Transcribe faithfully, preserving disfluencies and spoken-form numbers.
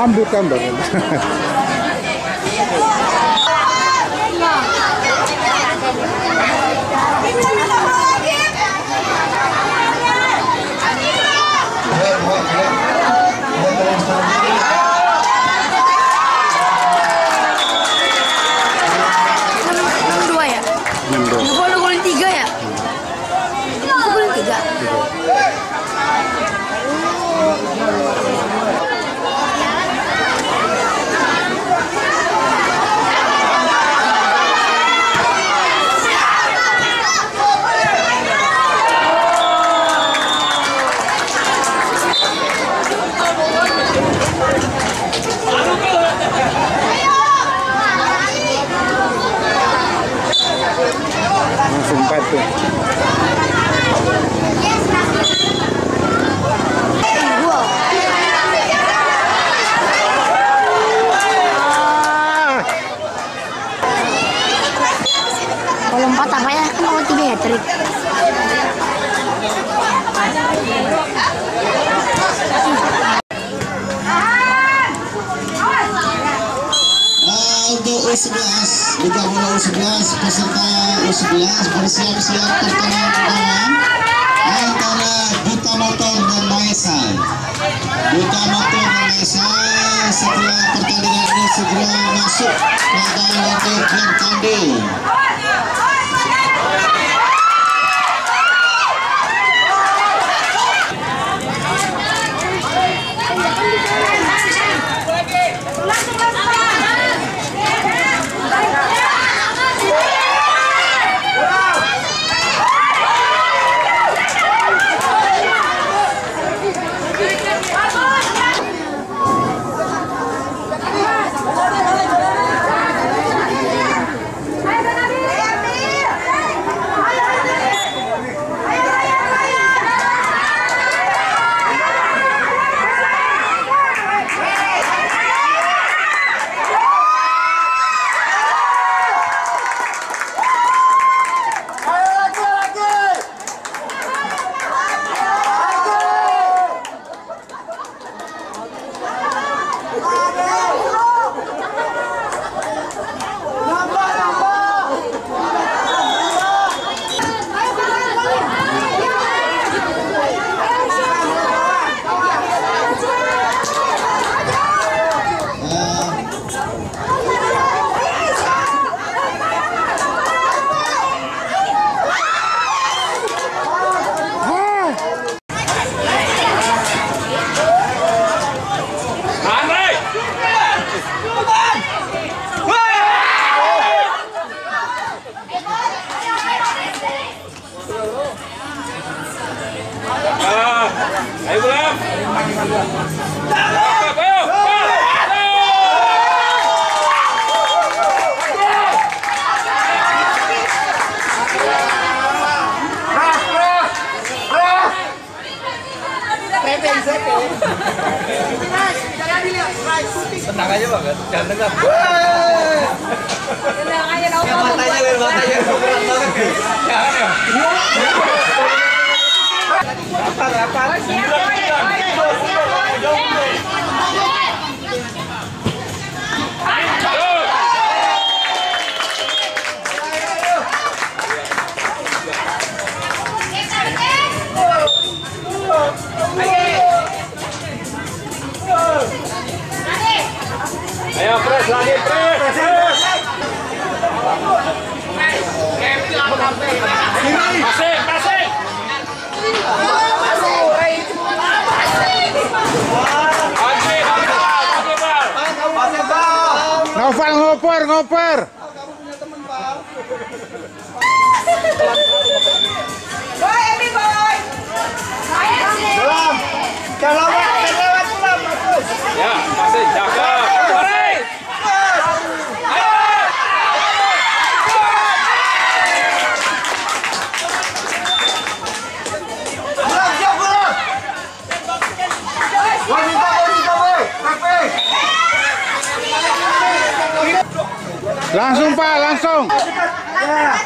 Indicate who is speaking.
Speaker 1: Rambutan banget. Langsung empat tuh.
Speaker 2: Kalau empat apa ya? Kan kalau tiga hat trick.
Speaker 3: Untuk U sebelas, Liga Bola U sebelas, peserta U sebelas bersiap-siap pertandingan pertama antara Duta Motor dan Maesa. Duta Motor dan Maesa setelah pertandingan ini segera masuk ke dalam untuk bertanding.
Speaker 4: Ayo pulang. Tenang aja Bang, ganteng lah.
Speaker 2: Tenang aja dong.
Speaker 4: Matanya lihat matanya keren banget ya. Jangan ya. Rapat rapat. Ayo press lagi, press, press. Masih, masih.
Speaker 1: Novel ngoper, ngoper.
Speaker 2: Boy, Emi boy.
Speaker 3: Dalam, dalam, lewat dalam, bagus.
Speaker 4: Ya, masih jaga.
Speaker 1: Langsung Pak, langsung.
Speaker 3: Ya.